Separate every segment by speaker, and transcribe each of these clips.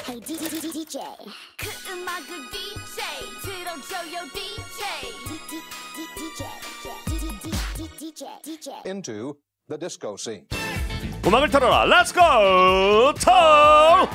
Speaker 1: Hey DJ
Speaker 2: 그 음악을 DJ 들어줘요 DJ
Speaker 3: into the disco scene.
Speaker 4: 음악을 털어라. Let's go 털.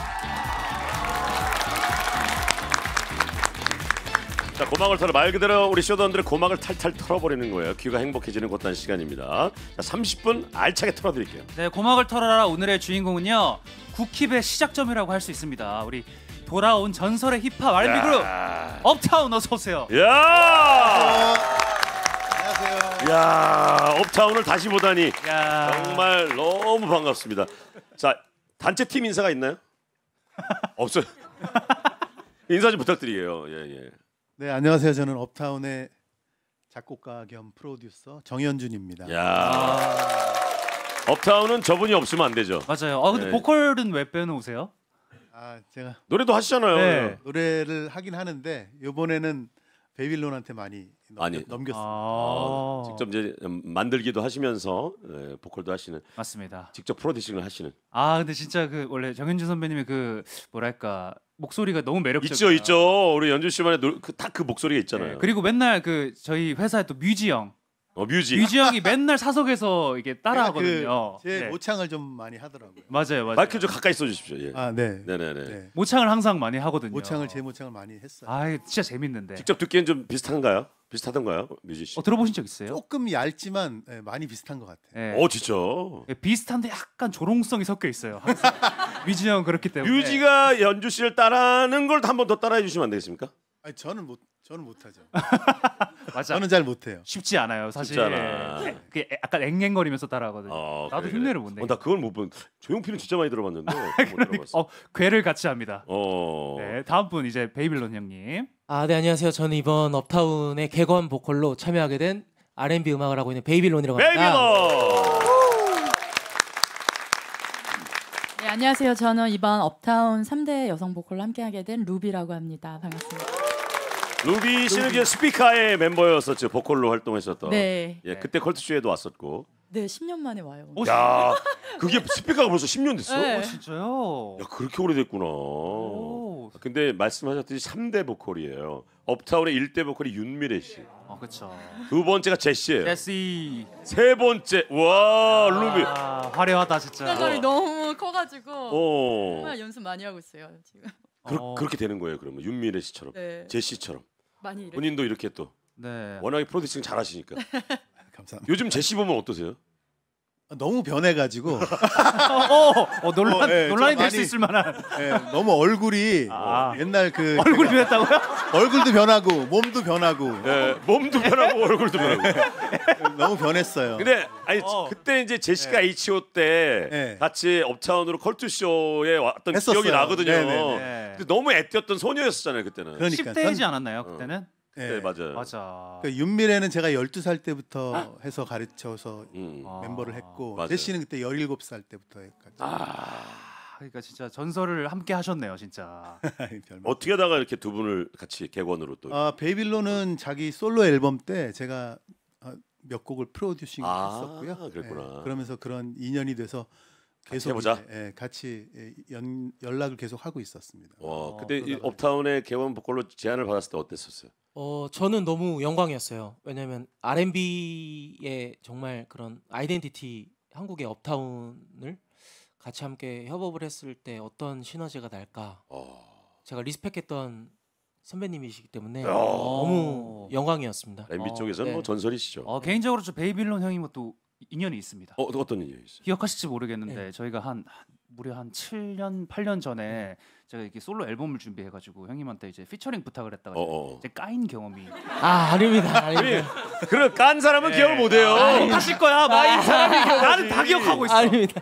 Speaker 4: 자, 고막을 털어 말 그대로 우리 쇼던들의 고막을 탈탈 털어버리는 거예요. 귀가 행복해지는 곧단 시간입니다. 자, 30분 알차게 털어드릴게요.
Speaker 5: 네, 고막을 털어라. 오늘의 주인공은요, 국힙의 시작점이라고 할 수 있습니다. 우리 돌아온 전설의 힙합 R&B 그룹 업타운 어서 오세요.
Speaker 4: 야,
Speaker 6: 안녕하세요.
Speaker 4: 야, 업타운을 다시 보다니
Speaker 5: 야.
Speaker 4: 정말 너무 반갑습니다. 자, 단체 팀 인사가 있나요? 없어요. 인사 좀 부탁드려요. 예.
Speaker 6: 네, 안녕하세요. 저는 업타운의 작곡가 겸 프로듀서 정현준입니다.
Speaker 4: 야, 업타운은 저분이 없으면 안 되죠.
Speaker 5: 맞아요. 근데
Speaker 4: 네.
Speaker 5: 보컬은 왜 빼놓으세요?
Speaker 6: 아, 제가
Speaker 4: 노래도 하시잖아요.
Speaker 5: 네.
Speaker 6: 노래를 하긴 하는데 이번에는 베이빌론한테 많이 넘겼습니다.
Speaker 4: 직접 이제 만들기도 하시면서 보컬도 하시는,
Speaker 5: 맞습니다.
Speaker 4: 직접 프로듀싱을 하시는.
Speaker 5: 근데 진짜 그 원래 정현준 선배님의 그 뭐랄까 목소리가 너무 매력적이에요.
Speaker 4: 있죠. 우리 연준 씨만의 딱 그 목소리가 있잖아요.
Speaker 5: 네. 그리고 맨날 그 저희 회사에 또 뮤지 형.
Speaker 4: 뮤지
Speaker 5: 형이 맨날 사석에서 이게 따라하거든요.
Speaker 6: 제
Speaker 5: 네.
Speaker 6: 모창을 좀 많이 하더라고요.
Speaker 5: 맞아요.
Speaker 4: 마이크 좀 가까이 써주십시오. 예.
Speaker 6: 네.
Speaker 4: 네네네.
Speaker 6: 네.
Speaker 5: 모창을 항상 많이 하거든요.
Speaker 6: 제 모창을 많이 했어요.
Speaker 5: 진짜 재밌는데.
Speaker 4: 직접 듣기엔 좀 비슷한가요? 비슷하던가요, 뮤지 씨?
Speaker 5: 들어보신 적 있어요?
Speaker 6: 조금 얇지만 많이 비슷한 것 같아요.
Speaker 5: 네.
Speaker 4: 진짜.
Speaker 5: 비슷한데 약간 조롱성이 섞여 있어요. 뮤지 형 그렇기 때문에.
Speaker 4: 뮤지가 연주 씨를 따라하는 걸 한 번 더 따라해 주시면 안 되겠습니까?
Speaker 6: 아니, 저는 못하죠.
Speaker 5: 맞아.
Speaker 6: 저는 잘 못해요.
Speaker 5: 쉽지 않아요, 사실.
Speaker 4: 쉽지 않아.
Speaker 5: 그 약간 앵앵거리면서 따라하거든요. 나도
Speaker 4: 그래.
Speaker 5: 흉내를 못 내.
Speaker 4: 나 그걸 못 본. 조용필은 진짜 많이 들어봤는데 못 들어봤어.
Speaker 5: 괴를 같이 합니다.
Speaker 4: 네.
Speaker 5: 네, 다음 분 이제 베이빌론 형님.
Speaker 7: 네, 안녕하세요. 저는 이번 업타운의 객원 보컬로 참여하게 된 R&B 음악을 하고 있는 베이빌론이라고 합니다.
Speaker 4: 베이빌론.
Speaker 8: 네, 안녕하세요. 저는 이번 업타운 3대 여성 보컬로 함께하게 된 루비라고 합니다. 반갑습니다.
Speaker 4: 루비 씨는 이제 스피카의 멤버였었죠. 보컬로 활동했었던.
Speaker 8: 네.
Speaker 4: 예, 그때 컬투쇼에도 왔었고.
Speaker 8: 네, 10년 만에 와요.
Speaker 4: 야, 그게 스피카가 벌써 10년 됐어?
Speaker 8: 네.
Speaker 5: 진짜요?
Speaker 4: 야, 그렇게 오래됐구나. 근데 말씀하셨듯이 3대 보컬이에요. 업타운의 1대 보컬이 윤미래 씨.
Speaker 5: 그렇죠.
Speaker 4: 두 번째가 제시예요.
Speaker 5: 제시.
Speaker 4: 세 번째, 와, 루비.
Speaker 5: 화려하다 진짜.
Speaker 8: 소리 너무 커가지고 정말
Speaker 4: 어.
Speaker 8: 연습 많이 하고 있어요 지금.
Speaker 4: 그렇게 되는 거예요. 그러면 윤미래 씨처럼,
Speaker 8: 네.
Speaker 4: 제시처럼.
Speaker 8: 많이 이렇게.
Speaker 4: 본인도 이렇게 또
Speaker 5: 네.
Speaker 4: 워낙에 프로듀싱 잘하시니까.
Speaker 6: 감사합니다.
Speaker 4: 요즘 제시 보면 어떠세요?
Speaker 6: 너무 변해가지고
Speaker 5: 논란이 될 수
Speaker 6: 많이-
Speaker 5: 있을 만한.
Speaker 6: 너무 얼굴이 옛날 그
Speaker 5: 얼굴이 변했다고요?
Speaker 6: 얼굴도 변하고 몸도 변하고
Speaker 4: 네, 몸도 변하고 얼굴도 변하고.
Speaker 6: 너무 변했어요.
Speaker 4: 근데 아니 그때 이제 제시카 H.O. 때 같이 업타운으로 컬투쇼에 왔던
Speaker 6: 했었어요.
Speaker 4: 기억이 나거든요.
Speaker 6: 네네네.
Speaker 4: 근데 너무 애띄었던 소녀였었잖아요 그때는.
Speaker 6: 그러니까
Speaker 5: 10대이지 않았나요 그때는?
Speaker 4: 네, 맞아요.
Speaker 5: 맞아.
Speaker 6: 그 윤미래는 제가 12살 때부터 해서 가르쳐서 멤버를 했고
Speaker 4: 맞아요.
Speaker 6: 제시는 그때 17살 때부터 했거든요.
Speaker 5: 그러니까 진짜 전설을 함께 하셨네요 진짜.
Speaker 4: 어떻게 하다가 이렇게 두 분을 같이 객원으로 또.
Speaker 6: 베이빌론은 자기 솔로 앨범 때 제가 몇 곡을 프로듀싱 했었고요.
Speaker 4: 그랬구나.
Speaker 6: 그러면서 그런 인연이 돼서 계속
Speaker 4: 해보자.
Speaker 6: 같이 연락을 계속 하고 있었습니다.
Speaker 4: 그때 이 업타운의 객원 보컬로 제안을 받았을 때 어땠었어요?
Speaker 7: 저는 너무 영광이었어요. 왜냐면 R&B의 정말 그런 아이덴티티, 한국의 업타운을 같이 함께 협업을 했을 때 어떤 시너지가 날까. 제가 리스펙했던 선배님이시기 때문에 너무 영광이었습니다.
Speaker 4: R&B 쪽에서는
Speaker 7: 네.
Speaker 4: 뭐 전설이시죠.
Speaker 5: 개인적으로 저 베이빌론 형님과 또 인연이 있습니다.
Speaker 4: 어떤 인연이 있어요?
Speaker 5: 기억하실지 모르겠는데 저희가 무려 한 7년 8년 전에 제가 이렇게 솔로 앨범을 준비해가지고 형님한테 이제 피처링 부탁을 했다가 이제 까인 경험이.
Speaker 7: 아닙니다.
Speaker 4: 그래 깐 사람은 기억을 못해요.
Speaker 5: 못하실 거야. 나는 다 기억하고 있어.
Speaker 7: 아닙니다.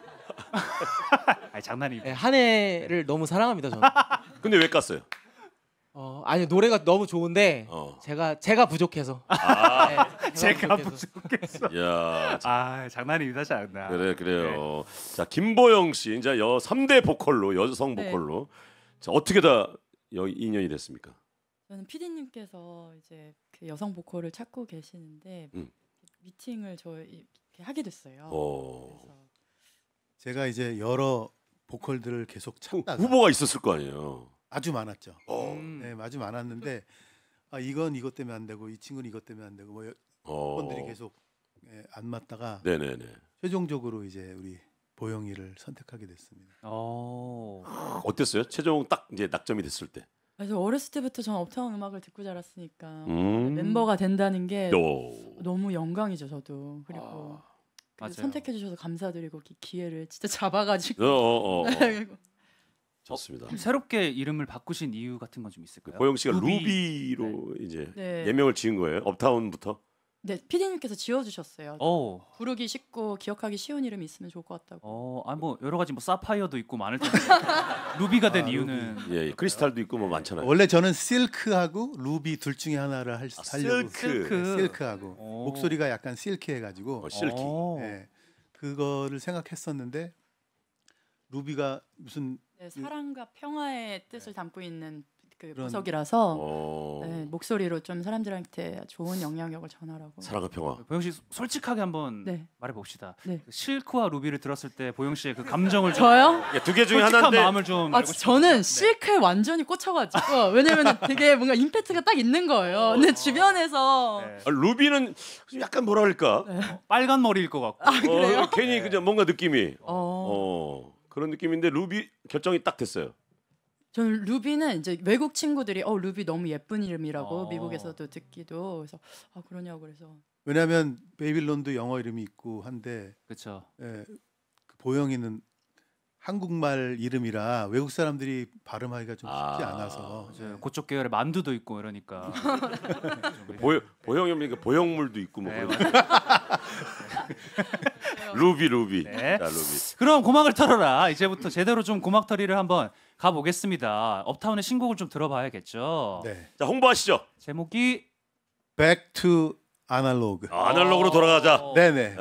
Speaker 5: 장난이에요.
Speaker 7: 네, 한 해를 너무 사랑합니다 저는.
Speaker 4: 근데 왜 깠어요?
Speaker 7: 아니 노래가 너무 좋은데 제가 부족해서.
Speaker 5: 제가 부족했어.
Speaker 4: 야,
Speaker 5: 장난입니다, 장난.
Speaker 4: 그래요. 자, 김보영 씨 이제 3대 보컬로 여성 보컬로 자, 어떻게 다 인연이 됐습니까?
Speaker 8: 저는 PD님께서 이제 그 여성 보컬을 찾고 계시는데 미팅을 저희 이렇게 하게 됐어요. 그래서
Speaker 6: 제가 이제 여러 보컬들을 계속 찾다가
Speaker 4: 후보가 있었을 거 아니에요.
Speaker 6: 아주 많았죠.
Speaker 4: 어.
Speaker 6: 네, 아주 많았는데 이건 이것 때문에 안 되고 이 친구는 이것 때문에 안 되고 뭐 번들이 계속 안 맞다가
Speaker 4: 네네네.
Speaker 6: 최종적으로 이제 우리 보영이를 선택하게 됐습니다.
Speaker 4: 어땠어요? 최종 딱 이제 낙점이 됐을 때.
Speaker 8: 그래서 어렸을 때부터 저는 업타운 음악을 듣고 자랐으니까 멤버가 된다는 게 너무 영광이죠. 저도 그리고 선택해 주셔서 감사드리고 기회를 진짜 잡아가지고.
Speaker 4: 좋습니다.
Speaker 5: 새롭게 이름을 바꾸신 이유 같은 건 좀 있을까요?
Speaker 4: 보영 씨가 루비로 이제
Speaker 8: 네.
Speaker 4: 예명을 지은 거예요. 업타운부터.
Speaker 8: 네, PD님께서 지어주셨어요. 부르기 쉽고 기억하기 쉬운 이름이 있으면 좋을 것 같다고.
Speaker 5: 뭐 여러 가지 뭐 사파이어도 있고 많을 텐데 루비가 된 이유는
Speaker 4: 예, 크리스탈도 있고 뭐 많잖아요.
Speaker 6: 원래 저는 실크하고 루비 둘 중에 하나를 하려고 실크하고 목소리가 약간 실키해가지고
Speaker 4: 실키.
Speaker 6: 네, 그거를 생각했었는데 루비가 무슨
Speaker 8: 사랑과 평화의 뜻을 담고 있는 그 보석이라서 목소리로 좀 사람들한테 좋은 영향력을 전하라고.
Speaker 4: 사랑과 평화.
Speaker 5: 보영 씨 솔직하게 한번 말해 봅시다. 실크와 루비를 들었을 때 보영 씨의 그 감정을
Speaker 8: 저요?
Speaker 4: 두 개 중에 하나인데
Speaker 5: 마음을 좀
Speaker 8: 저는 실크에 완전히 꽂혀가지고 왜냐면 되게 뭔가 임팩트가 딱 있는 거예요. 근데 주변에서
Speaker 4: 루비는 약간 뭐라 그럴까?
Speaker 5: 빨간 머리일 것 같고.
Speaker 8: 그래요?
Speaker 4: 괜히 그냥 뭔가 느낌이 그런 느낌인데 루비 결정이 딱 됐어요.
Speaker 8: 저는 루비는 이제 외국 친구들이 루비 너무 예쁜 이름이라고 미국에서도 듣기도 그래서 그러냐고 그래서
Speaker 6: 왜냐하면 베이빌론도 영어 이름이 있고 한데
Speaker 5: 그렇죠.
Speaker 6: 그 보영이는 한국말 이름이라 외국 사람들이 발음하기가 좀 쉽지 않아서
Speaker 5: 그쪽 계열의 만두도 있고 이러니까
Speaker 4: 보영이니까 보영물도 있고 뭐 루비.
Speaker 5: 네.
Speaker 4: 자, 루비.
Speaker 5: 그럼 고막을 털어라. 이제부터 제대로 좀 고막털이를 한번 가보겠습니다. 업타운의 신곡을 좀 들어봐야겠죠.
Speaker 6: 네.
Speaker 4: 자, 홍보하시죠.
Speaker 5: 제목이
Speaker 6: Back to Analog.
Speaker 4: 아날로그로 돌아가자.
Speaker 6: 네네.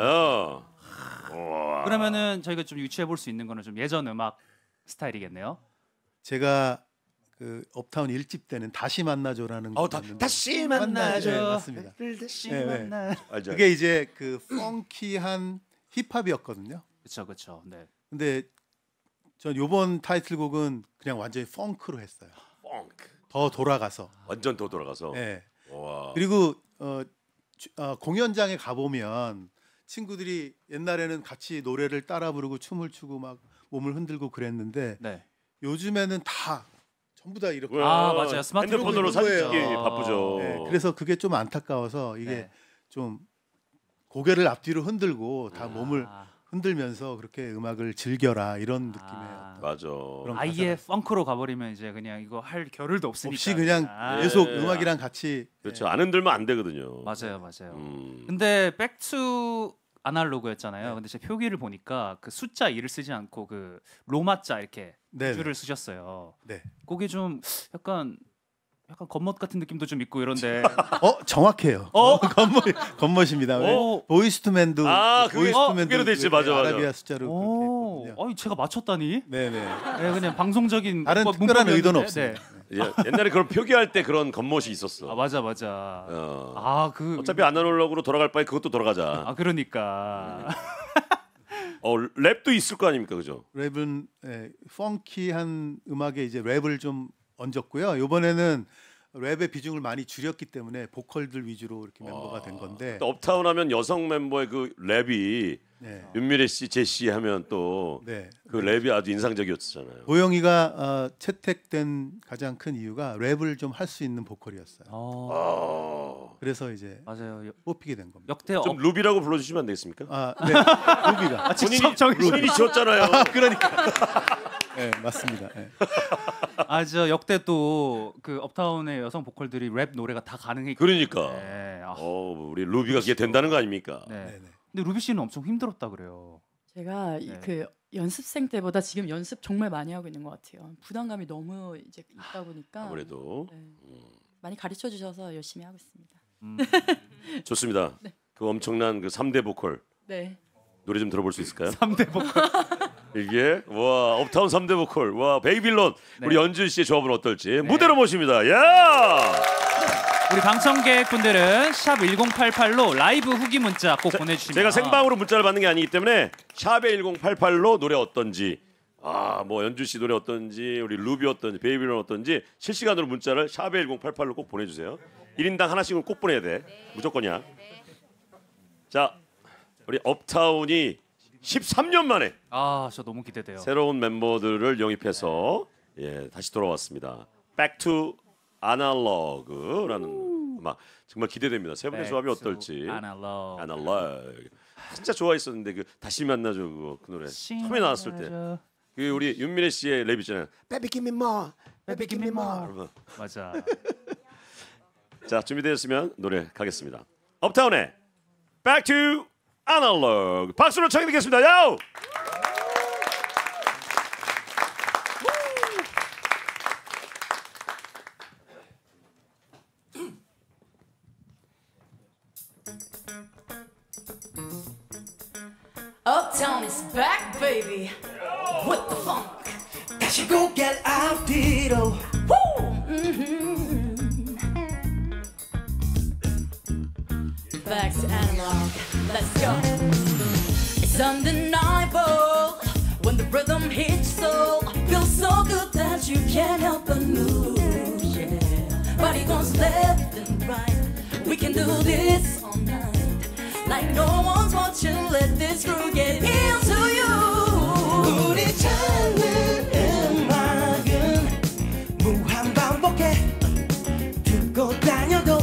Speaker 5: 그러면은 저희가 좀 유추해 볼 수 있는 거는 좀 예전 음악 스타일이겠네요.
Speaker 6: 제가 그 업타운 1집 때는 다시 만나줘라는
Speaker 4: 다시 만나줘.
Speaker 6: 네, 맞습니다.
Speaker 5: 다시
Speaker 6: 네.
Speaker 5: 만나.
Speaker 6: 그게 이제 그 펑키한 힙합이었거든요.
Speaker 5: 그렇죠. 네.
Speaker 6: 근데 전 요번 타이틀곡은 그냥 완전히 펑크로 했어요.
Speaker 4: 펑크.
Speaker 6: 더 돌아가서.
Speaker 4: 완전 더 돌아가서.
Speaker 6: 네.
Speaker 4: 와.
Speaker 6: 그리고 공연장에 가 보면 친구들이 옛날에는 같이 노래를 따라 부르고 춤을 추고 막 몸을 흔들고 그랬는데 요즘에는 다 전부 다 이렇게
Speaker 5: 맞아요.
Speaker 4: 핸드폰으로 사진 찍기 바쁘죠.
Speaker 6: 네, 그래서 그게 좀 안타까워서 이게 좀 고개를 앞뒤로 흔들고 다 몸을 흔들면서 그렇게 음악을 즐겨라 이런 느낌의
Speaker 4: 맞아.
Speaker 5: 아예 펑크로 가버리면 이제 그냥 이거 할 겨를도 없으니까
Speaker 6: 없이 그냥 계속 음악이랑 같이
Speaker 4: 그렇죠. 안 흔들면 안 되거든요.
Speaker 5: 맞아요. 근데 백투 아날로그였잖아요. 근데 제 표기를 보니까 그 숫자 2를 쓰지 않고 그 로마자 이렇게 줄을 쓰셨어요.
Speaker 6: 네.
Speaker 5: 그게 좀 약간 겉멋 같은 느낌도 좀 있고 이런데.
Speaker 6: 정확해요. 겉멋입니다. 보이스투맨도
Speaker 4: 그게로 됐지. 맞아.
Speaker 6: 아라비아 숫자로 그렇게 했거든요.
Speaker 5: 제가 맞췄다니.
Speaker 6: 네네.
Speaker 5: 그냥 방송적인
Speaker 6: 다른 특별한 의도는 없어요.
Speaker 4: 옛날에 그런 표기할 때 그런 겉멋이 있었어.
Speaker 5: 맞아.
Speaker 4: 어차피 아날로그로 돌아갈 바에 그것도 돌아가자.
Speaker 5: 그러니까.
Speaker 4: 랩도 있을 거 아닙니까, 그죠?
Speaker 6: 랩은 펑키한 음악에 이제 랩을 좀 얹었고요. 이번에는 랩의 비중을 많이 줄였기 때문에 보컬들 위주로 이렇게 멤버가 된 건데.
Speaker 4: 업타운 하면 여성 멤버의 그 랩이 윤미래 씨, 제시 하면 또 그 랩이 아주 인상적이었잖아요.
Speaker 6: 보영이가 채택된 가장 큰 이유가 랩을 좀 할 수 있는 보컬이었어요. 그래서 이제 뽑히게 된 겁니다.
Speaker 5: 역대
Speaker 4: 좀 루비라고 불러주시면 안 되겠습니까?
Speaker 6: 네, 루비가.
Speaker 4: 본인이 지었잖아요.
Speaker 6: 그러니까. 네, 맞습니다. 네.
Speaker 5: 저 역대 또 그 업타운의 여성 보컬들이 랩 노래가 다 가능해.
Speaker 4: 그러니까. 우리 루비가 그게 된다는 거 아닙니까?
Speaker 5: 근데 루비 씨는 엄청 힘들었다 그래요.
Speaker 8: 제가 그 연습생 때보다 지금 연습 정말 많이 하고 있는 것 같아요. 부담감이 너무 이제 있다 보니까
Speaker 4: 아무래도
Speaker 8: 많이 가르쳐 주셔서 열심히 하고 있습니다.
Speaker 4: 좋습니다. 그 엄청난 그 3대 보컬 노래 좀 들어볼 수 있을까요?
Speaker 5: 3대 보컬.
Speaker 4: 이게 와 업타운 3대 보컬 와 베이빌론 우리 연준 씨의 조합은 어떨지 무대로 모십니다.
Speaker 5: 우리 방청객분들은 샵 1088로 라이브 후기 문자 꼭 보내주시면
Speaker 4: 제가 생방으로 문자를 받는 게 아니기 때문에 샵에 1088로 노래 어떤지 뭐 연주 씨 노래 어떤지 우리 루비 어떤지 베이비는 어떤지 실시간으로 문자를 샵에 1088로 꼭 보내주세요. 1인당 하나씩은 꼭 보내야 돼. 무조건이야. 자, 우리 업타운이 13년 만에
Speaker 5: 저 너무 기대돼요.
Speaker 4: 새로운 멤버들을 영입해서 다시 돌아왔습니다. Back to Analog라는 음악 정말 기대됩니다. 세 분의 조합이 어떨지. Analog. 진짜 좋아했었는데 그 다시 만나죠 그 노래 처음에 나왔을 때. 그 우리 윤미래 씨의 랩 있잖아요. Baby give me more, baby give me more.
Speaker 5: 맞아.
Speaker 4: 자 준비되었으면 노래 가겠습니다. 업타운의 Back to Analog 박수로 청해 듣겠습니다. 야우!
Speaker 2: Uptown is back, baby. What the funk?
Speaker 1: 다시 고개를 앞뒤로.
Speaker 2: Back to analog. Let's go. It's undeniable when the rhythm hits so. Feels so good that you can't help but move. Yeah. Body goes left and right. We can do this all night. Like no one's watching. Let this groove get into you.
Speaker 1: 우리 찾는 음악은 무한 반복해 두고 다녀도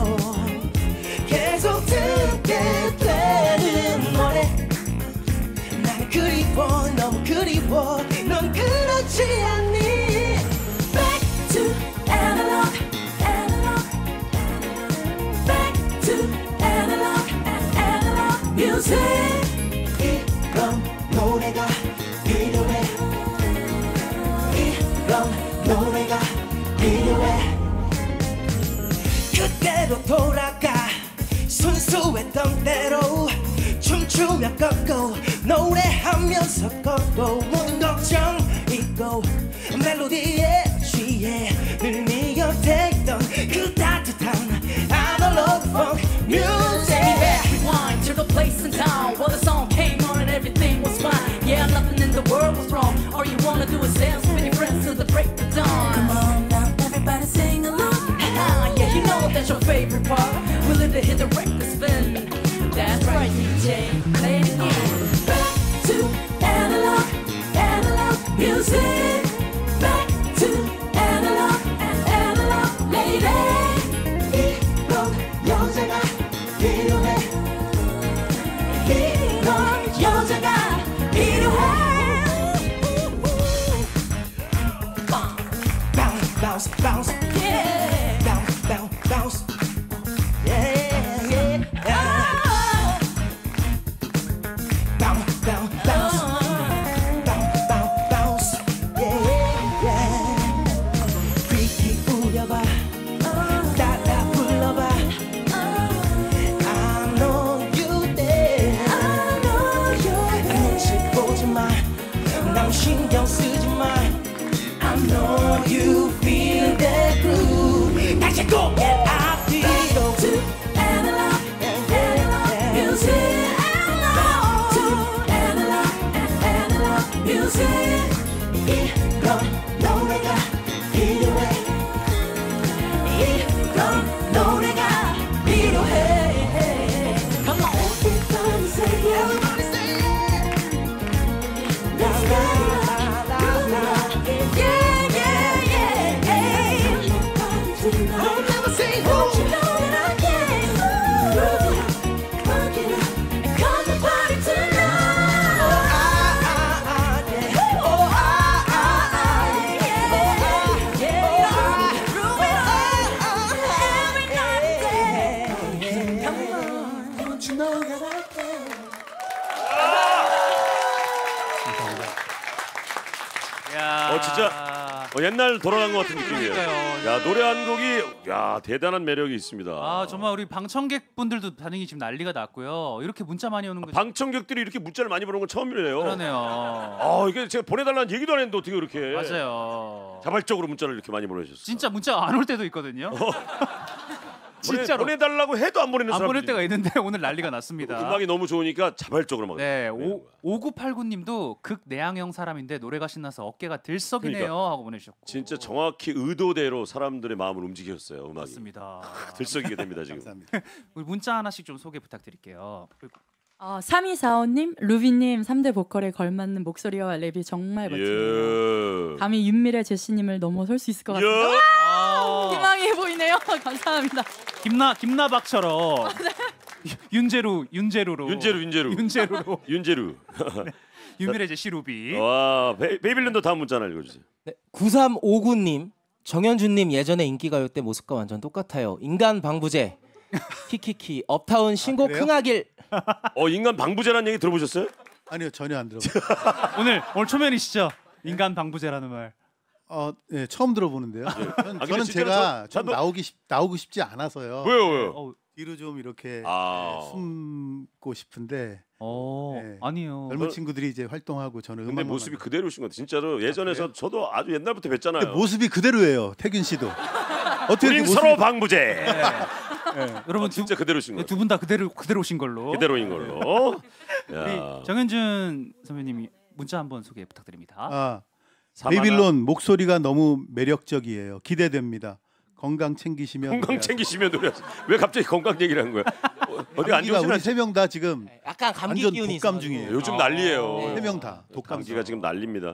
Speaker 1: 계속 듣게 되는 노래. 난 그리워 너무 그리워 넌 그렇지 않니.
Speaker 2: Back to analog, analog, back to analog, analog music.
Speaker 1: 이런 노래가 필요해. 이런 노래가 필요해. 그대로 돌아가 순수했던 대로 춤추며 걷고 노래하면서 걷고 모든 걱정 잊고 멜로디에 취해 늘 네 곁에 있던 그 따뜻한 analog funk music.
Speaker 2: Rewind to the place and time where the song came on and everything was fine. Yeah, nothing in the world was wrong. All you wanna do is dance with your friends till the break of dawn. Come on now, everybody sing along. Yeah, you know that's your favorite part. We live to hit the record spin. That's right, DJ, play it again. Back to analog, analog music. Back to analog, analog lady.
Speaker 1: 이런 여자가 필요해.
Speaker 2: 이런 여자가 필요해.
Speaker 1: Bounce, bounce, bounce.
Speaker 2: Yeah.
Speaker 1: Bounce, bounce, bounce. Yeah, yeah, yeah. Bounce, bounce, bounce. Bounce, bounce, bounce. Yeah, yeah. 귀 기울여봐. 따라 불러봐. I know you there. 눈치 보지 마. 남 신경 쓰지 마. I know you feel that groove. 다시 고개 앞뒤로.
Speaker 2: Back to analog, analog music. Back to analog, analog music.
Speaker 1: 이런 노래가 필요해.
Speaker 2: 이런 노래가 필요해. Come on, everybody say yeah. Everybody say yeah. Let's go. Yeah, yeah, yeah, yeah. I'll never say no. Don't you know that I can? Come get up and come to party tonight. Yeah. Groove it on every night and day. Come on, don't you know that I can?
Speaker 4: 진짜 옛날 돌아간 것 같은 느낌이에요.
Speaker 5: 그러니까요.
Speaker 4: 야 노래 한 곡이 대단한 매력이 있습니다.
Speaker 5: 정말 우리 방청객분들도 반응이 지금 난리가 났고요. 이렇게 문자 많이 오는 거
Speaker 4: 방청객들이 이렇게 문자를 많이 보는 건 처음이래요.
Speaker 5: 그러네요.
Speaker 4: 이게 제가 보내달라는 얘기도 안 했는데 어떻게 그렇게
Speaker 5: 맞아요.
Speaker 4: 자발적으로 문자를 이렇게 많이 보내주셨어요.
Speaker 5: 진짜 문자 안 올 때도 있거든요. 진짜로
Speaker 4: 보내달라고 해도 안 보내는 사람.
Speaker 5: 안 보낼 때가 있는데 오늘 난리가 났습니다.
Speaker 4: 음악이 너무 좋으니까 자발적으로 막.
Speaker 5: 네, 5989님도 극 내향형 사람인데 노래가 신나서 어깨가 들썩이네요
Speaker 4: 그러니까,
Speaker 5: 하고 보내주셨고.
Speaker 4: 진짜 정확히 의도대로 사람들의 마음을 움직였어요. 음악이.
Speaker 5: 맞습니다.
Speaker 4: 들썩이게 됩니다 지금.
Speaker 6: 감사합니다.
Speaker 5: 우리 문자 하나씩 좀 소개 부탁드릴게요.
Speaker 8: 3245님, 루비님 3대 보컬에 걸맞는 목소리와 랩이 정말 멋지네요. 감히 윤미래 제시님을 넘어설 수 있을 것 같아요. 희망이 보이네요. 감사합니다.
Speaker 5: 김나박처럼 윤제루로 윤제루로 윤미래 제시 루비.
Speaker 4: 와 베이빌랜드 다음 문자 하나 읽어주세요.
Speaker 7: 네, 9359님 정현준님 예전에 인기가요 때 모습과 완전 똑같아요. 인간 방부제 키키키 업타운 신곡 흥하길.
Speaker 4: 인간 방부제라는 얘기 들어보셨어요?
Speaker 6: 아니요 전혀 안 들어봤어요.
Speaker 5: 오늘 초면이시죠? 인간 방부제라는 말.
Speaker 6: 네, 처음 들어보는데요. 저는 제가 좀 나오고 싶지 않아서요.
Speaker 4: 왜요?
Speaker 6: 뒤로 좀 이렇게 숨고 싶은데.
Speaker 5: 네. 아니요.
Speaker 6: 젊은 친구들이 이제 활동하고 저는
Speaker 4: 근데 모습이 그대로신 것 같아요. 진짜로 예전에서 저도 아주 옛날부터 뵀잖아요.
Speaker 6: 모습이 그대로예요. 태균 씨도. 어떻게
Speaker 4: 우린 서로 방부제.
Speaker 5: 네. 여러분
Speaker 4: 진짜 그대로신 거예요.
Speaker 5: 두 분 다 그대로신 걸로.
Speaker 4: 그대로인 걸로.
Speaker 5: 우리 정현준 선배님이 문자 한번 소개 부탁드립니다.
Speaker 6: 베이빌론 목소리가 너무 매력적이에요. 기대됩니다. 건강 챙기시면
Speaker 4: 노래. 왜 갑자기 건강 얘기를 한 거야? 어디 안 좋으시나?
Speaker 6: 우리 세 명 다 지금
Speaker 7: 약간 감기 기운이
Speaker 6: 독감 중이에요.
Speaker 4: 요즘 난리예요.
Speaker 6: 세 명 다
Speaker 4: 감기가 지금 난립니다.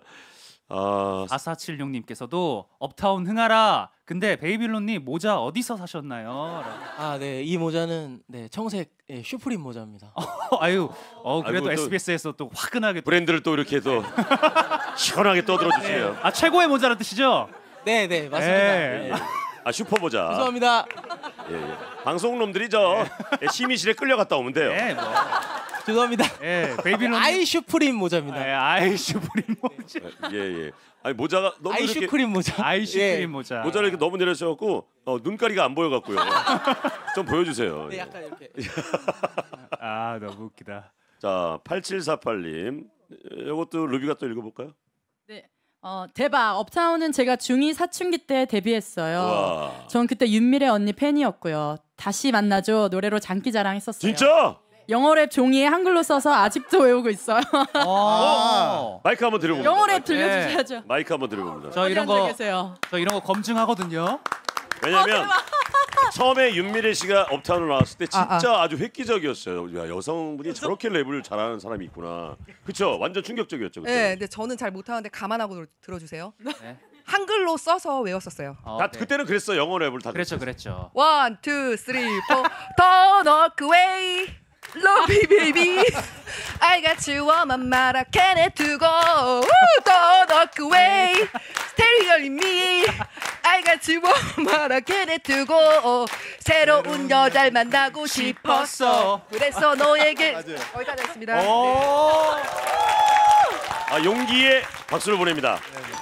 Speaker 5: 4476님께서도 업타운 흥하라. 근데 베이빌론님 모자 어디서 사셨나요?
Speaker 7: 네, 이 모자는 청색 슈프림 모자입니다.
Speaker 5: 그래도 SBS에서 또 화끈하게
Speaker 4: 브랜드를 또 이렇게 또 시원하게 떠들어 주시네요.
Speaker 5: 최고의 모자란 뜻이죠?
Speaker 7: 네, 맞습니다.
Speaker 4: 슈퍼 모자.
Speaker 7: 죄송합니다.
Speaker 4: 방송놈들이 심의실에 끌려갔다 오면 돼요.
Speaker 7: 죄송합니다.
Speaker 5: 베이빌론
Speaker 7: 아이 슈프림 모자입니다.
Speaker 5: 아이 슈프림 모자.
Speaker 4: 아니 모자가 너무
Speaker 7: 아이
Speaker 4: 이렇게
Speaker 7: 슈크림 모자.
Speaker 5: 아이 슈크림 모자.
Speaker 4: 모자를 이렇게 너무 내려셔갖고 눈가리가 안 보여갖고요. 좀 보여주세요.
Speaker 7: 네, 약간 이렇게.
Speaker 5: 너무 웃기다.
Speaker 4: 자, 8748님, 이것도 루비가 또 읽어볼까요?
Speaker 8: 네. 대박. 업타운은 제가 중2 사춘기 때 데뷔했어요. 전 그때 윤미래 언니 팬이었고요. 다시 만나죠. 노래로 장기자랑 했었어요.
Speaker 4: 진짜?
Speaker 8: 영어 랩 종이에 한글로 써서 아직도 외우고 있어요.
Speaker 4: 마이크 한번 들어봅니다.
Speaker 8: 영어 랩 들려주셔야죠.
Speaker 4: 마이크 한번 들어봅니다.
Speaker 5: 저 이런 거 검증하거든요.
Speaker 4: 왜냐면 처음에 윤미래 씨가 업타운을 나왔을 때 진짜 아주 획기적이었어요. 야, 여성분이 저렇게 랩을 잘하는 사람이 있구나. 그렇죠? 완전 충격적이었죠. 그때.
Speaker 9: 네, 근데 저는 잘 못하는데 감안하고 들어주세요. 네. 한글로 써서 외웠었어요.
Speaker 4: 그때는 그랬어. 영어 랩을 다.
Speaker 5: 그랬죠.
Speaker 9: 1, 2, 3, 4. Don't walk away, love me baby. I got you on my mind, I can't to go. Don't walk away, stay with me. I got you on my mind, I can't to go. 새로운 여자를 만나고 싶었어. 그래서 너에게 여기까지 했습니다.
Speaker 4: 용기에 박수를 보냅니다.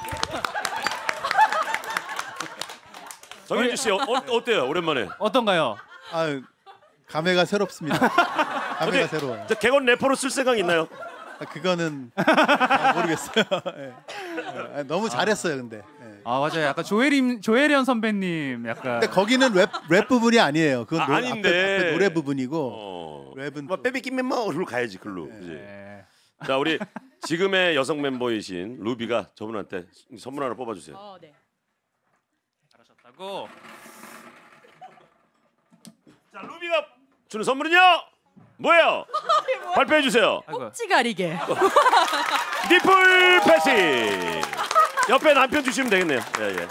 Speaker 4: 정현주 씨 어때요? 오랜만에.
Speaker 5: 어떤가요?
Speaker 6: 감회가 새롭습니다. 감회가 새로워요.
Speaker 4: 객원 래퍼로 쓸 생각 있나요?
Speaker 6: 그거는 모르겠어요. 너무 잘했어요, 근데.
Speaker 5: 맞아요. 약간 조혜련 선배님 약간.
Speaker 6: 근데 거기는 랩 부분이 아니에요. 그건
Speaker 4: 아닌데
Speaker 6: 앞에 노래 부분이고. 랩은
Speaker 4: 베비 김멤버로 가야지 글로. 자, 우리 지금의 여성 멤버이신 루비가 저분한테 선물 하나 뽑아주세요.
Speaker 8: 네.
Speaker 5: 잘하셨다고.
Speaker 4: 자, 루비가 주는 선물은요? 뭐예요? 발표해 주세요.
Speaker 8: 꼭지 가리개.
Speaker 4: 니플 패시. 옆에 남편 주시면 되겠네요. 예.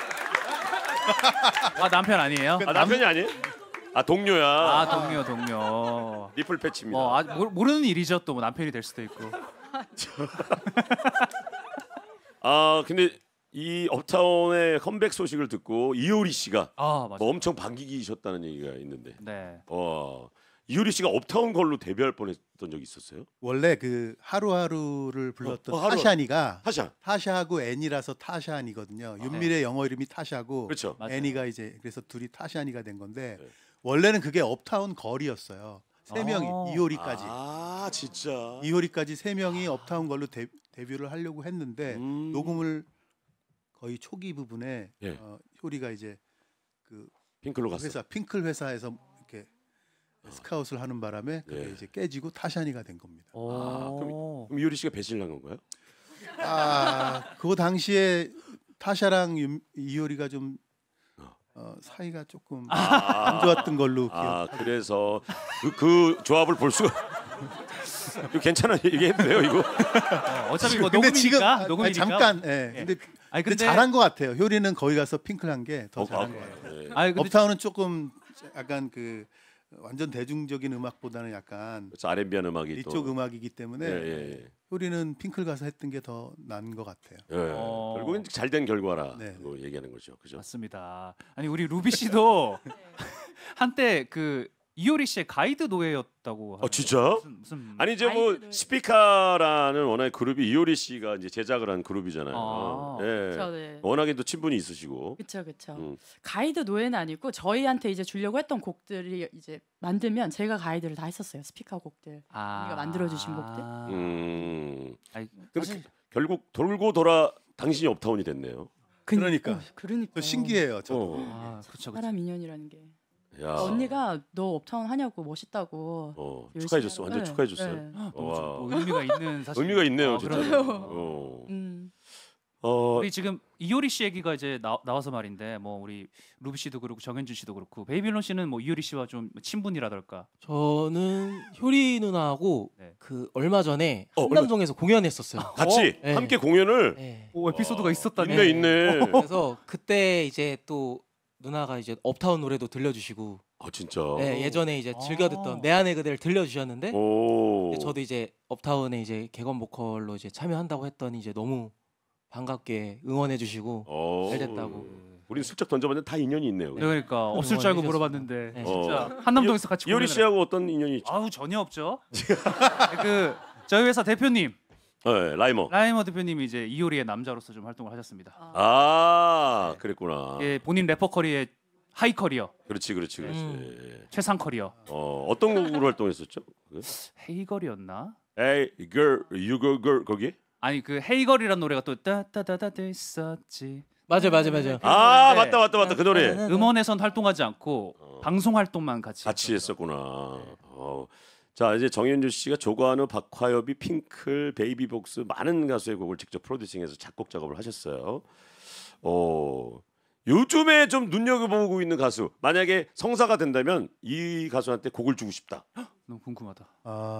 Speaker 5: 남편 아니에요?
Speaker 4: 남편이 아니에요? 동료야.
Speaker 5: 동료.
Speaker 4: 니플 패치입니다.
Speaker 5: 모르는 일이죠. 또 남편이 될 수도 있고.
Speaker 4: 근데 이 업타운의 컴백 소식을 듣고 이효리 씨가 엄청 반기셨다는 얘기가 있는데.
Speaker 5: 네.
Speaker 4: 이효리 씨가 업타운 걸로 데뷔할 뻔했던 적이 있었어요?
Speaker 6: 원래 그 하루하루를 불렀던 타샤니가 타샤하고 애니라서 타샤니거든요. 윤미래 영어 이름이 타샤고
Speaker 4: 그렇죠.
Speaker 6: 애니가 이제 그래서 둘이 타샤니가 된 건데 원래는 그게 업타운 걸이었어요. 세 명이 이효리까지.
Speaker 4: 진짜.
Speaker 6: 이효리까지 세 명이 업타운 걸로 데뷔를 하려고 했는데 녹음을 거의 초기 부분에 효리가 이제 그
Speaker 4: 핑클로 갔어.
Speaker 6: 회사 핑클 회사에서 이렇게 스카웃을 하는 바람에 그게 이제 깨지고 타샤니가 된 겁니다.
Speaker 4: 그럼 이효리 씨가 배신을 한 건가요?
Speaker 6: 그 당시에 타샤랑 이효리가 좀 사이가 조금 안 좋았던 걸로 기억.
Speaker 4: 그래서 그 조합을 볼 수가. 이거 괜찮아 얘기해도 돼요 이거?
Speaker 5: 어차피 뭐
Speaker 6: 근데 지금
Speaker 5: 녹음이니까.
Speaker 6: 잠깐. 근데 잘한 것 같아요. 효리는 거기 가서 핑클한 게 더 잘한 것 같아요. 업타운은 조금 약간 그 완전 대중적인 음악보다는 약간
Speaker 4: R&B한 음악이
Speaker 6: 이쪽
Speaker 4: 또.
Speaker 6: 음악이기 때문에 효리는 핑클 가서 했던 게 더 나은 것 같아요.
Speaker 4: 결국엔 잘된 결과라고 얘기하는 거죠, 그죠?
Speaker 5: 맞습니다. 아니 우리 루비 씨도 한때 그 이효리 씨의 가이드 노예였다고.
Speaker 4: 진짜?
Speaker 5: 무슨
Speaker 4: 아니 이제 뭐 스피카라는 워낙 그룹이 이효리 씨가 이제 제작을 한 그룹이잖아요.
Speaker 8: 그쵸, 네.
Speaker 4: 워낙에 또 친분이 있으시고.
Speaker 8: 그렇죠. 가이드 노예는 아니고 저희한테 이제 주려고 했던 곡들이 이제 만들면 제가 가이드를 다 했었어요. 스피카 곡들. 우리가 만들어 주신 곡들.
Speaker 4: 근데 결국 돌고 돌아 당신이 업타운이 됐네요.
Speaker 6: 그러니까.
Speaker 8: 그러니까.
Speaker 6: 신기해요.
Speaker 5: 그렇죠.
Speaker 8: 사람 인연이라는 게.
Speaker 4: 야.
Speaker 8: 언니가 너 업타운 하냐고 멋있다고.
Speaker 4: 축하해줬어. 완전
Speaker 8: 네.
Speaker 4: 축하해줬어요.
Speaker 8: 네.
Speaker 5: 뭐 의미가 있는 사실.
Speaker 4: 의미가 있네요, 진짜.
Speaker 5: 우리 지금 이효리 씨 얘기가 이제 나와서 말인데 뭐 우리 루비 씨도 그렇고 정현준 씨도 그렇고 베이빌론 씨는 뭐 이효리 씨와 좀 친분이라달까.
Speaker 7: 저는 효리 누나하고 그 얼마 전에 한남동에서 공연했었어요.
Speaker 4: 같이 함께 공연을.
Speaker 5: 오, 에피소드가 있었다네.
Speaker 4: 있네.
Speaker 7: 그래서 그때 이제 또 누나가 이제 업타운 노래도 들려주시고.
Speaker 4: 진짜.
Speaker 7: 네, 예전에 이제 즐겨 듣던 내 안의 그대를 들려주셨는데 저도 이제 업타운에 이제 객원 보컬로 이제 참여한다고 했더니 이제 너무 반갑게 응원해주시고 잘 됐다고.
Speaker 4: 우린 슬쩍 던져봤는데 다 인연이 있네요.
Speaker 5: 그러니까 없을 줄 알고 물어봤는데 진짜 한남동에서 같이.
Speaker 4: 이효리 씨하고 어떤 인연이 있죠?
Speaker 5: 전혀 없죠. 그 저희 회사 대표님. 라이머 대표님이 이제 이효리의 남자로서 좀 활동을 하셨습니다.
Speaker 4: 그랬구나.
Speaker 5: 본인 래퍼 커리어의 하이 커리어.
Speaker 4: 그렇지.
Speaker 5: 최상 커리어.
Speaker 4: 어떤 곡으로 활동했었죠?
Speaker 5: 헤이걸이었나?
Speaker 4: Hey girl, you go girl 거기?
Speaker 5: 아니 그 헤이걸이라는 노래가 또 따따다다 있었지.
Speaker 7: 맞아.
Speaker 4: 맞다 그 노래.
Speaker 5: 음원에선 활동하지 않고 방송 활동만 같이
Speaker 4: 했었구나. 자 이제 정현주 씨가 조관우, 박화엽이, 핑클, 베이비복스 많은 가수의 곡을 직접 프로듀싱해서 작곡 작업을 하셨어요. 요즘에 좀 눈여겨보고 있는 가수, 만약에 성사가 된다면 이 가수한테 곡을 주고 싶다.
Speaker 5: 너무 궁금하다.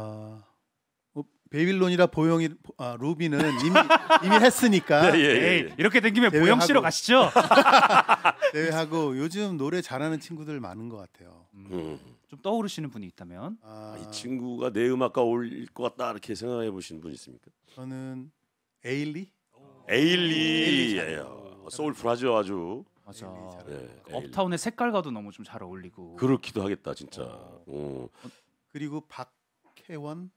Speaker 6: 베이빌론이라 보영이 루비는 이미 했으니까.
Speaker 5: 이렇게 된 김에 보영 씨로 가시죠.
Speaker 6: 대회하고 요즘 노래 잘하는 친구들 많은 것 같아요.
Speaker 5: 좀 떠오르시는 분이 있다면?
Speaker 4: 이 친구가 내 음악과 어울릴 것 같다 이렇게 생각해 보시는 분 있습니까?
Speaker 6: 저는 에일리.
Speaker 4: 소울풀하죠 아주.
Speaker 5: 맞아. 업타운의 색깔과도 너무 좀 잘 어울리고.
Speaker 4: 그렇기도 하겠다 진짜.
Speaker 6: 그리고 박혜원.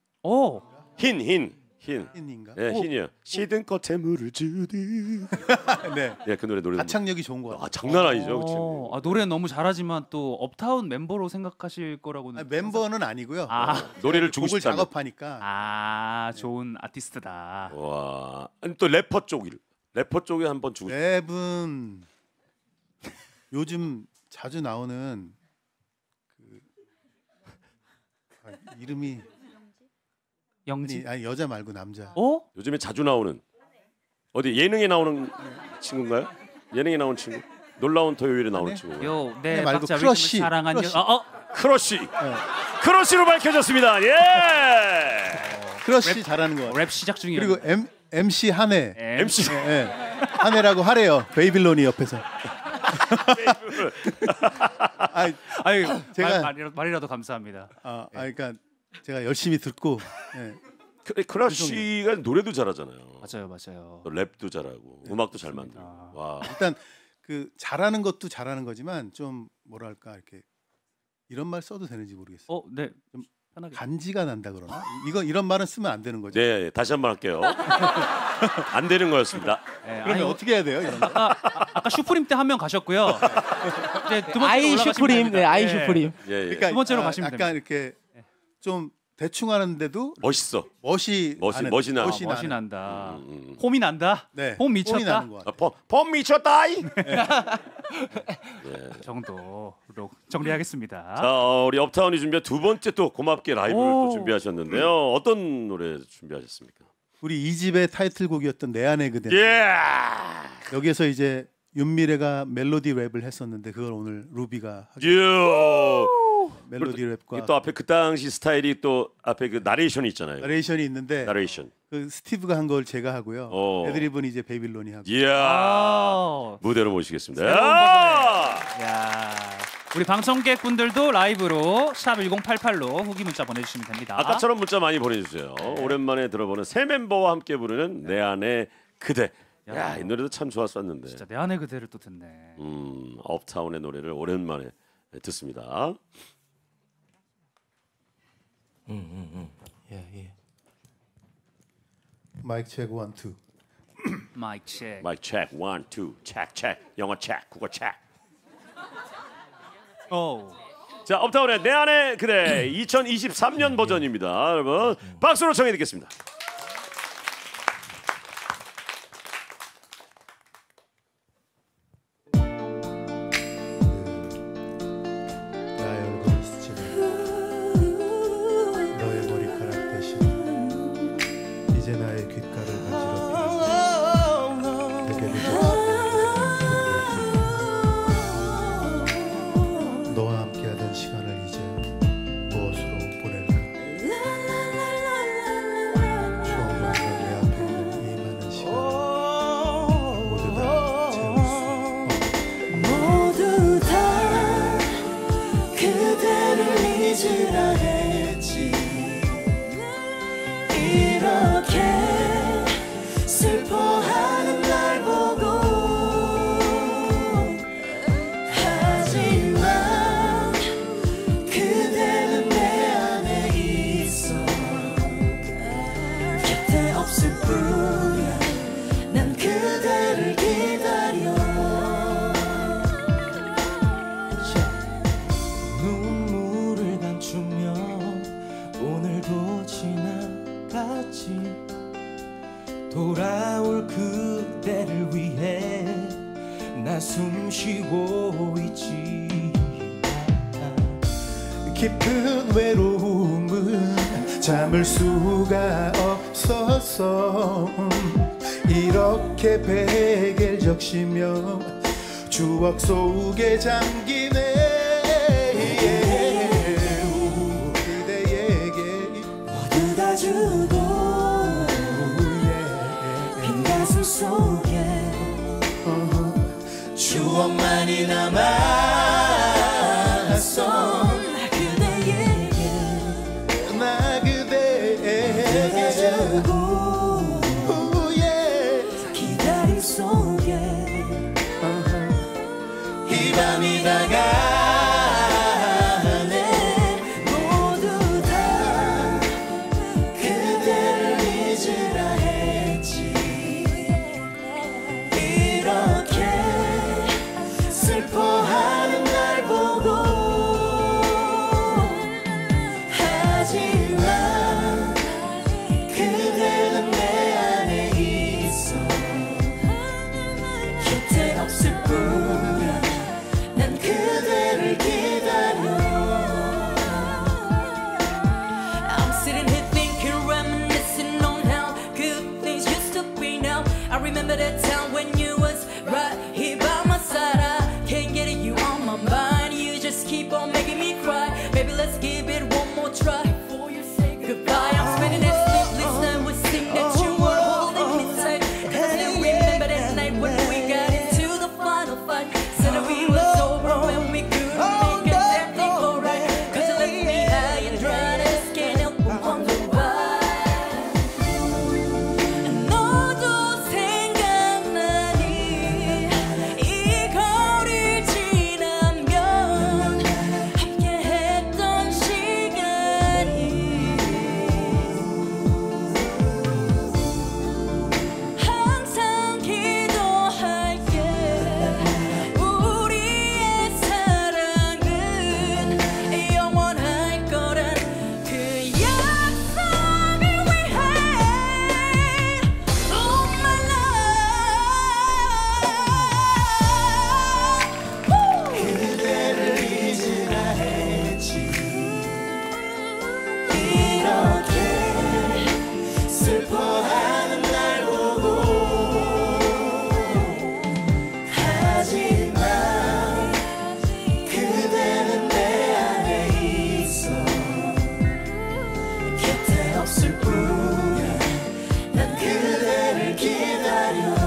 Speaker 4: 흰인가? 네, 흰이요. 시든 껏에 물을 주듯. 네, 그 노래
Speaker 6: 가창력이 좋은 거 같아요.
Speaker 4: 장난 아니죠, 그 친구.
Speaker 5: 노래 너무 잘하지만 또 업타운 멤버로 생각하실 거라고는.
Speaker 6: 멤버는 아니고요.
Speaker 4: 노래를 주고 싶다.
Speaker 6: 작업하니까.
Speaker 5: 좋은 아티스트다.
Speaker 4: 와, 또 래퍼 쪽에 한번 주고.
Speaker 6: 랩은 요즘 자주 나오는 이름이
Speaker 5: 영지?
Speaker 6: 아니 여자 말고 남자.
Speaker 4: 요즘에 자주 나오는 어디 예능에 나오는 친구인가요? 예능에 나오는 친구? 놀라운 토요일에 나오는 친구.
Speaker 5: 네
Speaker 6: 말고
Speaker 5: 크러쉬.
Speaker 4: 크러쉬로 밝혀졌습니다.
Speaker 6: 크러쉬 잘하는 거.
Speaker 5: 랩 시작 중이에요.
Speaker 6: 그리고 MC 한혜. 한혜라고 하래요. 베이빌론이 옆에서.
Speaker 5: 제가 말이라도 감사합니다.
Speaker 6: 그러니까 제가 열심히 듣고.
Speaker 4: 크러쉬가 노래도 잘하잖아요.
Speaker 5: 맞아요.
Speaker 4: 랩도 잘하고 음악도 잘 만들고. 와.
Speaker 6: 일단 그 잘하는 것도 잘하는 거지만 좀 뭐랄까 이렇게 이런 말 써도 되는지 모르겠어요.
Speaker 5: 네.
Speaker 6: 좀 간지가 난다 그러나? 이런 말은 쓰면 안 되는 거죠?
Speaker 4: 네, 다시 한번 할게요. 안 되는 거였습니다.
Speaker 6: 그러면 어떻게 해야 돼요? 이런
Speaker 5: 아까 슈프림 때 한 명 가셨고요. 이제 두 번째로
Speaker 7: 아이 슈프림.
Speaker 5: 네,
Speaker 7: 아이 슈프림.
Speaker 6: 그러니까
Speaker 5: 두 번째로 가시면 됩니다.
Speaker 6: 약간 이렇게 좀 대충 하는데도
Speaker 4: 멋있어.
Speaker 6: 멋이
Speaker 5: 난다. 폼이 난다.
Speaker 6: 네.
Speaker 5: 폼 미쳤다.
Speaker 6: 폼이 나는 것 같아요.
Speaker 4: 폼 미쳤다이.
Speaker 5: 정도로 정리하겠습니다.
Speaker 4: 자, 우리 업타운이 준비한 두 번째 또 고맙게 라이브를 또 준비하셨는데요. 어떤 노래 준비하셨습니까?
Speaker 6: 우리 2집의 타이틀곡이었던 내 안의 그대. 여기에서 이제 윤미래가 멜로디 랩을 했었는데 그걸 오늘 루비가 멜로디 랩과
Speaker 4: 또 앞에 그 당시 스타일이 또 앞에 그 나레이션이 있잖아요.
Speaker 6: 나레이션이 있는데 그 스티브가 한 걸 제가 하고요. 애드립은 이제 베이빌론이 하고.
Speaker 4: 무대로 모시겠습니다.
Speaker 5: 우리 방청객분들도 라이브로 샵 1088로 후기 문자 보내주시면 됩니다.
Speaker 4: 아까처럼 문자 많이 보내주세요. 오랜만에 들어보는 새 멤버와 함께 부르는 내 안의 그대. 야, 이 노래도 참 좋았었는데.
Speaker 5: 진짜 내 안의 그대를 또 듣네.
Speaker 4: 업타운의 노래를 오랜만에 듣습니다.
Speaker 6: 마이크 체크 1, 2.
Speaker 5: 마이크 체크.
Speaker 4: 마이크 체크 1, 2. 체크. 영어 체크, 국어 체크. 자, 업타운의 내 안의 그대 2023년 버전입니다. 여러분 박수로 청해 듣겠습니다.
Speaker 1: 돌아올 그대를 위해 나 숨쉬고 있지. 깊은 외로움은 참을 수가 없어서 이렇게 베개를 적시며 추억 속에 잠기네. 그대에게 모두 다 주고 속에 추억만이 남았어. 나 그대에게 주고 기다림 속에 이 밤이 다가네. 모두 다 그대를 잊으라 했지. 슬퍼하는 날 보고 하지만 그대는 내 안에 있어. 곁에 없을 뿐이야. 난 그대를 기다려.
Speaker 2: I'm sitting here thinking, reminiscing on how good things used to be. Now I remember that time when you was right here by my side. Can't get you on my mind. You just keep on making me cry. Baby, let's give it one more try before you say goodbye. I'm spending this sleepless night wishing that you were holding me tight. And I still remember that night when we got into the final fight.
Speaker 1: 그대는 내 안에 있어 곁에 없을 뿐이야 난 그대를 기다려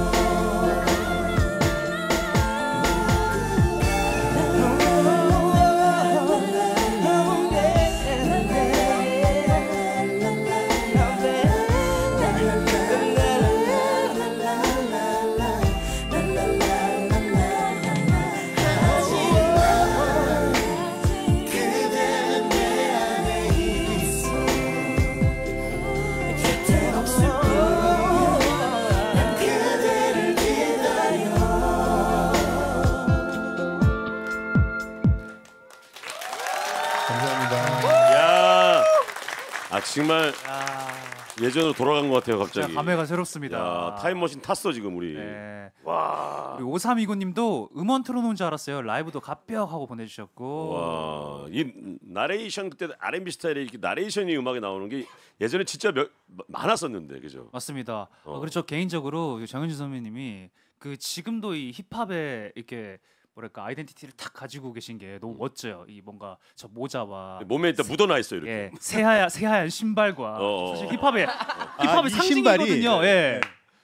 Speaker 4: 정말 예전으로 돌아간 것 같아요 갑자기.
Speaker 5: 감회가 새롭습니다.
Speaker 4: 야, 타임머신 탔어 지금 우리.
Speaker 5: 네.
Speaker 4: 와.
Speaker 5: 우리 5329님도 음원 틀어놓은 줄 알았어요. 라이브도 갑벽하고 보내주셨고.
Speaker 4: 와, 이 나레이션 그때 R&B 스타일의 이렇게 나레이션이 음악에 나오는 게 예전에 진짜 많았었는데 그죠?
Speaker 5: 맞습니다. 그리고 저 개인적으로 정현주 선배님이 그 지금도 이 힙합에 이렇게 뭐랄까 아이덴티티를 탁 가지고 계신 게 너무 멋져요. 이 뭔가 저 모자와
Speaker 4: 몸에 일단 묻어나 있어요 이렇게.
Speaker 5: 예, 새하얀 신발과 사실 힙합의 상징이거든요. 예.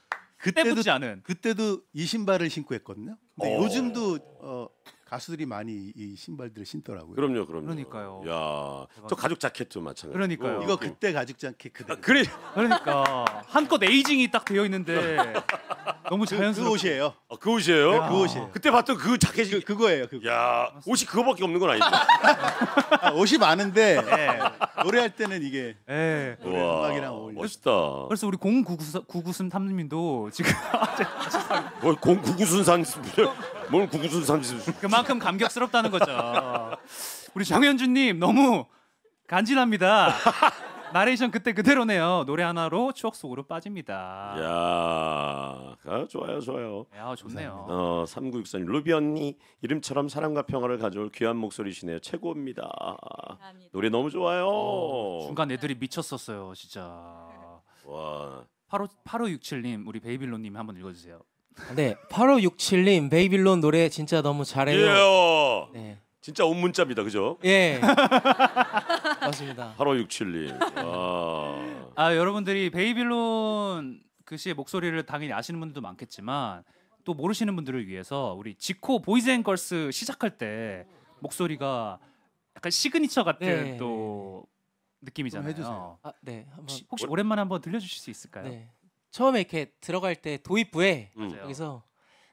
Speaker 6: 그때도 이 신발을 신고 했거든요. 근데 요즘도 가수들이 많이 이 신발들을 신더라고요.
Speaker 4: 그럼요.
Speaker 5: 그러니까요.
Speaker 4: 야, 저 가죽 자켓도 마찬가지.
Speaker 5: 그러니까요.
Speaker 6: 이거 그때 가죽 자켓 그대로.
Speaker 5: 그러니까 한껏 에이징이 딱 되어 있는데 너무 자연스러워.
Speaker 6: 그 옷이에요.
Speaker 4: 그 옷이에요?
Speaker 6: 네, 그 옷이에요.
Speaker 4: 그때 봤던 그 자켓이
Speaker 6: 그거예요. 그거.
Speaker 4: 야, 옷이 그거밖에 없는 건 아니죠?
Speaker 6: 옷이 많은데 노래할 때는 이게
Speaker 4: 음악이랑
Speaker 6: 어울려.
Speaker 4: 멋있다.
Speaker 5: 그래서 우리 0993님도 지금
Speaker 4: 뭘 0993 뭘 0993
Speaker 5: 그만큼 감격스럽다는 거죠. 우리 정현주님 너무 간지납니다. 나레이션 그때 그대로네요. 노래 하나로 추억 속으로 빠집니다.
Speaker 4: 야, 좋아요.
Speaker 5: 야, 좋네요.
Speaker 4: 3964님 루비 언니 이름처럼 사랑과 평화를 가져올 귀한 목소리시네요. 최고입니다. 감사합니다. 노래 너무 좋아요.
Speaker 5: 중간 애들이 미쳤었어요, 진짜.
Speaker 4: 와.
Speaker 5: 8567님 우리 베이빌론님 한번 읽어주세요.
Speaker 7: 네, 8567님 베이빌론 노래 진짜 너무 잘해요.
Speaker 4: 네. 진짜 온 문자입니다, 그죠?
Speaker 7: 예. 맞습니다.
Speaker 4: 8567님.
Speaker 5: 여러분들이 베이빌론 씨의 목소리를 당연히 아시는 분들도 많겠지만 또 모르시는 분들을 위해서 우리 지코 보이즈앤걸스 시작할 때 목소리가 약간 시그니처 같은 또 느낌이잖아요.
Speaker 6: 해주세요.
Speaker 7: 네,
Speaker 5: 혹시 오랜만에 한번 들려주실 수 있을까요?
Speaker 7: 네. 처음에 이렇게 들어갈 때 도입부에 여기서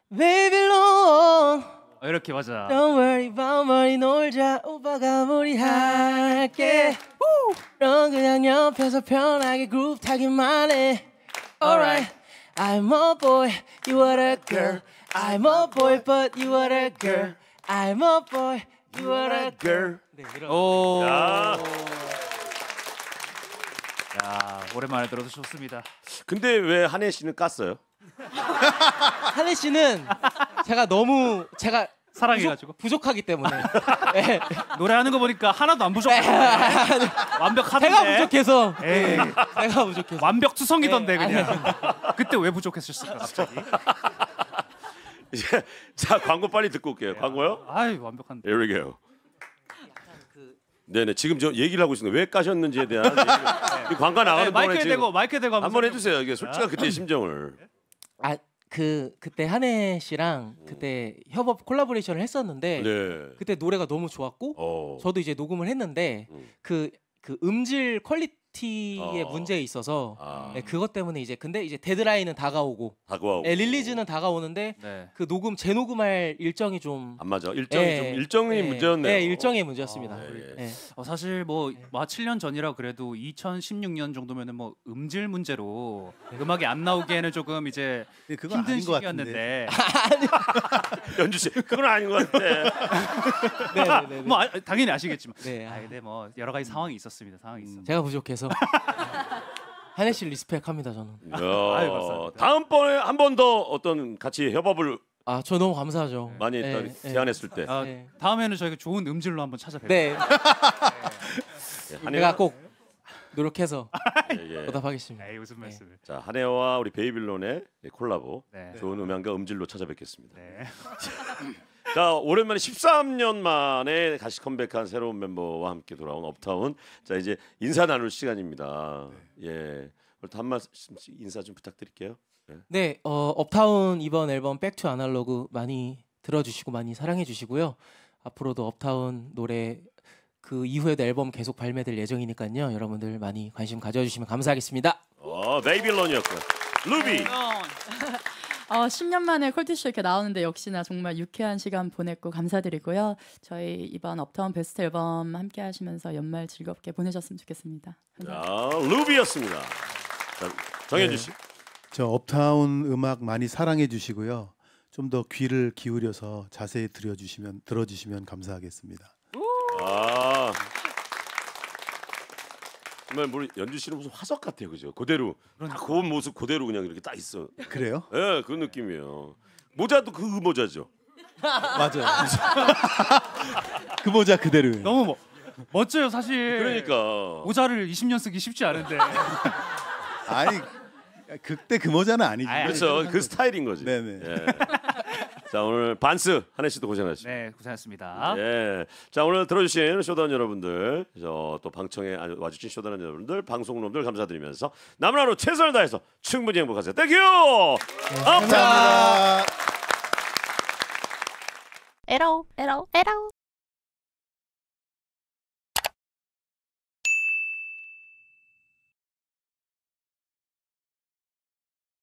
Speaker 7: 베이빌론
Speaker 5: 이렇게 맞아.
Speaker 7: Don't worry about money 놀자 오빠가 무리할게 넌 그냥 옆에서 편하게 그룹 타기만 해 Alright I'm a boy, you are a girl I'm a boy but you are a girl I'm a boy, you are a girl 네,
Speaker 5: 오. 야, 오랜만에 들어도 좋습니다.
Speaker 4: 근데 왜 한혜 씨는 깠어요?
Speaker 7: 한혜 씨는 제가
Speaker 5: 사랑해가지고
Speaker 7: 부족하기 때문에
Speaker 5: 네. 노래하는 거 보니까 하나도 안 부족해. 완벽하던데.
Speaker 7: 제가 부족해서.
Speaker 5: 에이.
Speaker 7: 제가 부족해서.
Speaker 5: 완벽투성이던데 그냥. 그때 왜 부족했을까 갑자기?
Speaker 4: 자, 광고 빨리 듣고 올게요. 광고요?
Speaker 5: 아이, 완벽한데.
Speaker 4: Here we go. 네네, 지금 저 얘기를 하고 있는 왜 까셨는지에 대한 이 광고 나가는 동안에
Speaker 5: 마이크에 대고
Speaker 4: 한번 해주세요. 이게 솔직한 그때 심정을.
Speaker 7: 그때 한혜 씨랑 그때 협업 콜라보레이션을 했었는데 그때 노래가 너무 좋았고 저도 이제 녹음을 했는데 그 음질 퀄리티의 문제에 있어서 그것 때문에 근데 이제 데드라인은 다가오고 릴리즈는 다가오는데 그 재녹음할 일정이 좀
Speaker 4: 안 맞아. 일정이 문제였네요.
Speaker 7: 네, 일정의 문제였습니다.
Speaker 5: 사실 뭐 7년 전이라 그래도 2016년 정도면은 뭐 음질 문제로 음악이 안 나오기에는 조금 이제 힘든 시기였는데.
Speaker 4: 연주 씨, 그건 아닌 것 같아.
Speaker 5: 뭐 당연히 아시겠지만. 근데 뭐 여러 가지 상황이 있었습니다.
Speaker 7: 제가 부족해서. 한혜 씨 리스펙합니다 저는.
Speaker 4: 다음번에 한 번 더 어떤 같이 협업을
Speaker 7: 저 너무 감사하죠.
Speaker 4: 많이 제안했을 때.
Speaker 5: 다음에는 저희가 좋은 음질로 한번 찾아뵐게요.
Speaker 7: 네.
Speaker 4: 내가
Speaker 7: 꼭 노력해서
Speaker 4: 예.
Speaker 7: 보답하겠습니다.
Speaker 5: 에이, 무슨 말씀을.
Speaker 4: 자, 한혜와 우리 베이빌론의 콜라보.
Speaker 5: 네.
Speaker 4: 좋은 음향과 음질로 찾아뵙겠습니다.
Speaker 5: 네.
Speaker 4: 자, 오랜만에 13년 만에 다시 컴백한 새로운 멤버와 함께 돌아온 업타운. 자, 이제 인사 나눌 시간입니다. 예. 한 말씀씩 인사 좀 부탁드릴게요.
Speaker 7: 네, 업타운 이번 앨범 백투 아날로그 많이 들어주시고 많이 사랑해 주시고요. 앞으로도 업타운 노래 그 이후에도 앨범 계속 발매될 예정이니까요. 여러분들 많이 관심 가져주시면 감사하겠습니다.
Speaker 4: 베이빌론이었고요. 루비.
Speaker 8: 10년 만에 콜티쇼 이렇게 나오는데 역시나 정말 유쾌한 시간 보냈고 감사드리고요. 저희 이번 업타운 베스트 앨범 함께 하시면서 연말 즐겁게 보내셨으면 좋겠습니다.
Speaker 4: 루비였습니다. 자, 정현주 씨.
Speaker 6: 저 업타운 음악 많이 사랑해 주시고요. 좀 더 귀를 기울여서 자세히 들어주시면 감사하겠습니다.
Speaker 4: 정말 우리 연주 씨는 무슨 화석 같아요, 그죠? 그대로 딱 고운 모습 그대로 그냥 이렇게 딱 있어.
Speaker 6: 그래요?
Speaker 4: 예, 그런 느낌이에요. 모자도 그 모자죠.
Speaker 6: 맞아요. 그 모자 그대로예요.
Speaker 5: 너무 멋져요, 사실.
Speaker 4: 그러니까
Speaker 5: 모자를 20년 쓰기 쉽지 않은데.
Speaker 6: 아니 그때 그 모자는 아니지.
Speaker 4: 그렇죠. 그 스타일인 거지.
Speaker 6: 네네.
Speaker 4: 예. 자, 오늘 반스 한혜 씨도 고생하셨습니다.
Speaker 5: 네, 고생하셨습니다.
Speaker 4: 예. 자, 오늘 들어주신 쇼단 여러분들, 또 방청에 와주신 쇼단 여러분들, 방송놈들 감사드리면서 남은 하루 최선을 다해서 충분히 행복하세요. 땡큐.
Speaker 6: 감사합니다.
Speaker 10: 에라오.